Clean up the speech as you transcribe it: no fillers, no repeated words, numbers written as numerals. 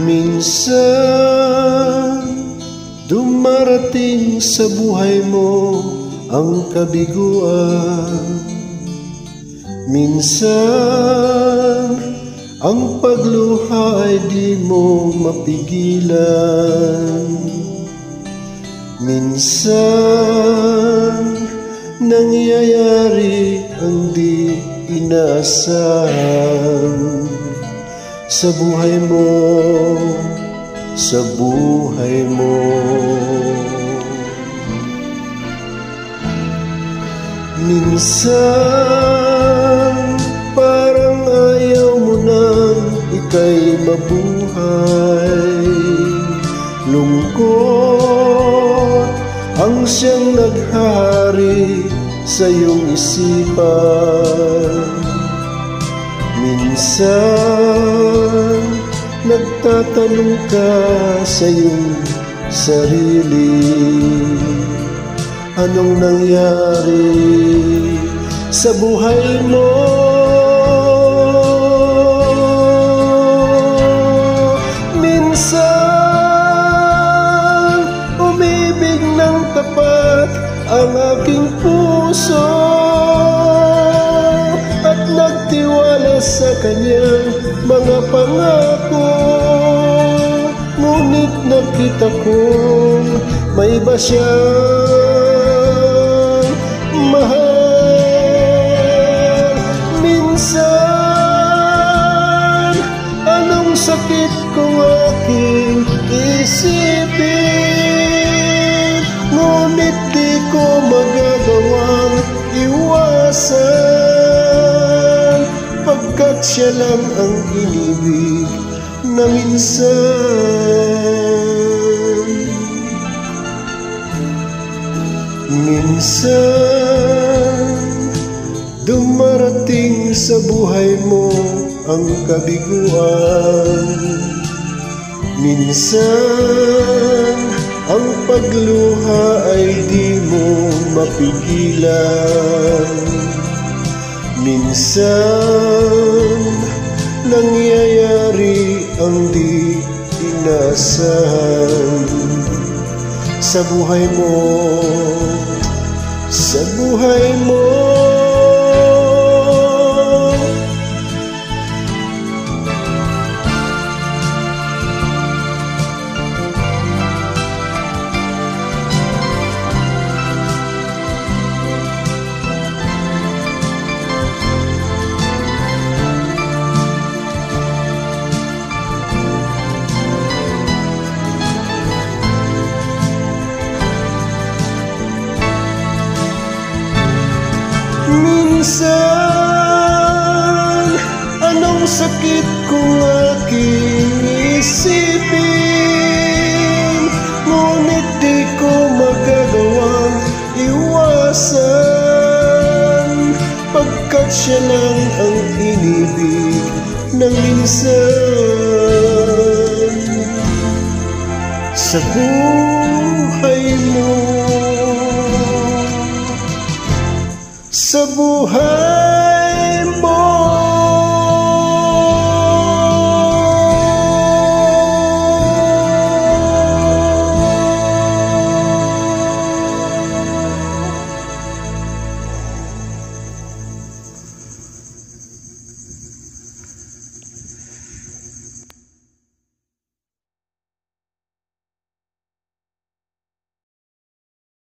Minsan dumarating sa buhay mo ang kabiguan. Minsan ang pagluha ay di mo mapigilan. Minsan nangyayari ang di inaasahan sa buhay mo, sa buhay mo. Minsan parang ayaw mo nang ika'y mabuhay. Lungkot ang siyang naghahari sa iyong isipan. Minsan nagtatanong ka sa iyong sarili, anong nangyari sa buhay mo? Minsan umibig ng tapat ang aking puso at nagtiwala sa kanyang mga pangako. Ngunit nakita kong may iba siyang mahal. Minsan anong sakit kung aking isipin, ngunit di ko magagawang iwasan, pagkat siya lang ang inibig na minsan. Minsan dumarating sa buhay mo ang kabiguan. Minsan ang pagluha ay di mo mapigilan. Minsan nangyayari ang di inaasahan sa buhay mo, sa buhay mo. Minsan anong sakit kung aking isipin, ngunit di ko magagawang iwasan, pagkat siya lang ang inibig ng minsan sa buhay mo, sa buhay